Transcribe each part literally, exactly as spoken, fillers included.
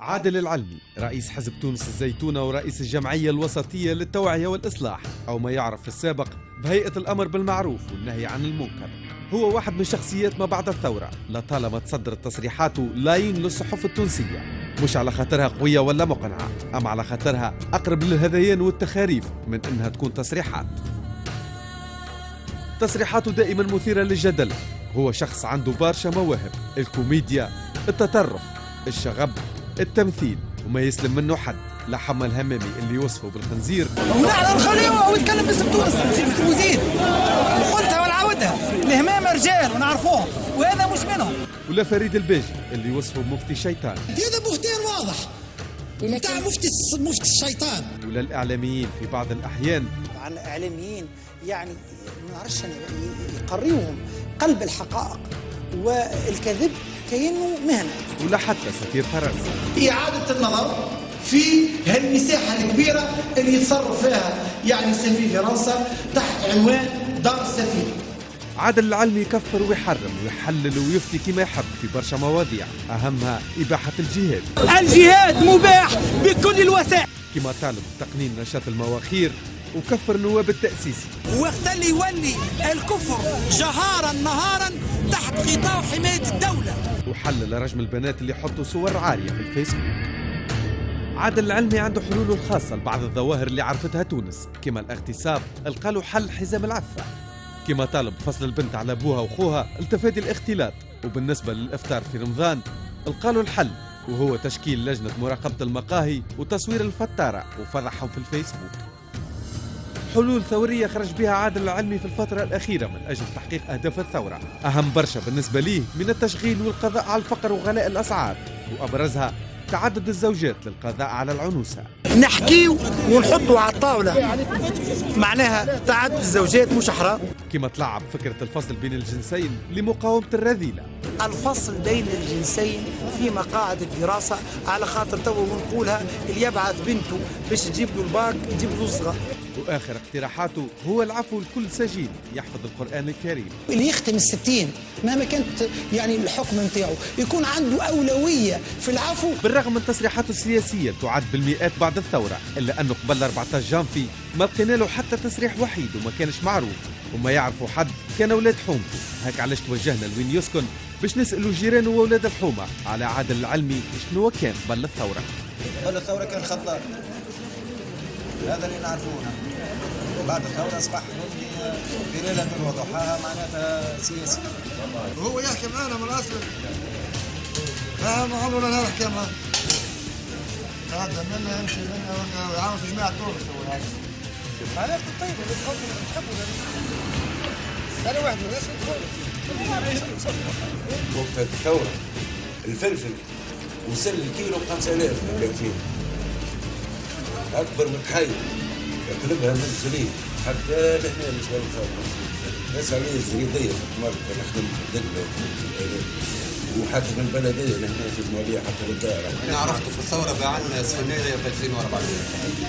عادل العلمي رئيس حزب تونس الزيتونة ورئيس الجمعية الوسطية للتوعية والإصلاح، أو ما يعرف في السابق بهيئة الأمر بالمعروف والنهي عن المنكر. هو واحد من شخصيات ما بعد الثورة، لطالما تصدرت تصريحاته لاين للصحف التونسية، مش على خاطرها قوية ولا مقنعة، أما على خاطرها أقرب للهذيان والتخاريف من أنها تكون تصريحات. تصريحاته دائما مثيرة للجدل. هو شخص عنده برشا مواهب، الكوميديا، التطرف، الشغب، التمثيل، وما يسلم منه حد. لا حمى الهمامي اللي يوصفه بالخنزير، ونحن نخليه ويتكلم باسم تونس وزيد، وقلتها ونعاودها، الهمام رجال ونعرفوهم وهذا مش منهم. ولا فريد الباجي اللي يوصفه مفتي الشيطان، هذا بهتان واضح بتاع مفتي مفتي الشيطان. ولا الإعلاميين في بعض الأحيان، عن الإعلاميين يعني ما نعرفش يقريوهم قلب الحقائق والكذب كأنه مهنة. ولا حتى سفير فرنسا. إعادة النظر في هالمساحة الكبيرة اللي يتصرف فيها يعني سفير فرنسا تحت عنوان دار السفير. عادل العلمي يكفر ويحرم ويحلل ويفتي كما يحب في برشا مواضيع، أهمها إباحة الجهاد. الجهاد مباح بكل الوسائل، كما طالب تقنين نشاط المواخير وكفر النواب التأسيسي. وقت اللي يولي الكفر جهارا نهارا تحت غطاء حماية الدولة. وحلل رجم البنات اللي يحطوا صور عارية في الفيسبوك. عادل العلمي عنده حلوله الخاصة لبعض الظواهر اللي عرفتها تونس، كما الاغتصاب القالوا حل حزام العفة، كما طالب فصل البنت على أبوها وأخوها لتفادي الاختلاط. وبالنسبة للإفطار في رمضان القالوا الحل وهو تشكيل لجنة مراقبة المقاهي وتصوير الفطارة وفضحهم في الفيسبوك. حلول ثورية خرج بها عادل العلمي في الفترة الأخيرة من أجل تحقيق أهداف الثورة، أهم برشا بالنسبة ليه من التشغيل والقضاء على الفقر وغلاء الأسعار، وأبرزها تعدد الزوجات للقضاء على العنوسة. نحكيو ونحطوا على الطاولة معناها تعدد الزوجات مش حرام. كما تلعب فكرة الفصل بين الجنسين لمقاومة الرذيلة. الفصل بين الجنسين في مقاعد الدراسة على خاطر تو نقولها اللي يبعث بنته باش تجيب له الباك تجيب له صغار. وآخر اقتراحاته هو العفو لكل سجين يحفظ القرآن الكريم. اللي يختم الستين مهما كانت يعني الحكم نتاعو يكون عنده أولوية في العفو. بالرغم من تصريحاته السياسية تعد بالمئات بعد الثورة، إلا أنه قبل أربعة عشر جانفي ما لقينا له حتى تصريح وحيد وما كانش معروف، وما يعرفوا حد كان أولاد حومته. هيك علاش توجهنا لوين يسكن باش نسألوا جيرانه وأولاد الحومة على عادل العلمي شنو كان قبل الثورة. قبل الثورة كان خطار، هذا اللي نعرفونه. بعد الثورة أصبح في ليلة وضحاها معناتها سياسي. وهو يحكي معنا من الأصل، ما عمره لا نحكي معاه. هذا منا يمشي منا ويعاون في جماعة تونس هو هذا. علاقة طيبة بتحب بتحبوا أنا واحد من الناس وقت الثورة الفلفل وصل الكيلو بخمسة آلاف كان فيه أكبر متحير يقلبها من الزريد حتى لهنا لشباب الثورة. ناس عليه الزريدية مرة نخدم في الدقة وحتى من البلدية لهنا في المالية حتى للدائرة. أنا عرفته في الثورة بعنا سفنية في ألفين وأربعطاش.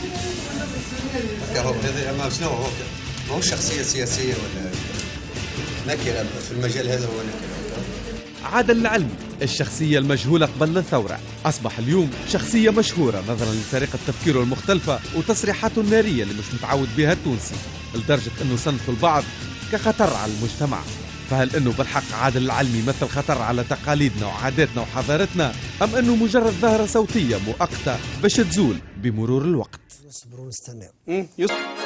هو هذا ما شنو هو ما هو شخصية سياسية ولا نكرة في المجال هذا، هو نكرة. عادل العلمي الشخصية المجهولة قبل الثورة أصبح اليوم شخصية مشهورة نظرا لطريقة تفكيره المختلفة وتصريحاته النارية اللي مش متعود بها التونسي، لدرجة أنه صنفوا البعض كخطر على المجتمع. فهل أنه بالحق عادل العلمي يمثل خطر على تقاليدنا وعاداتنا وحضارتنا، أم أنه مجرد ظاهرة صوتية مؤقتة باش تزول بمرور الوقت؟ نصبروا ونستناو.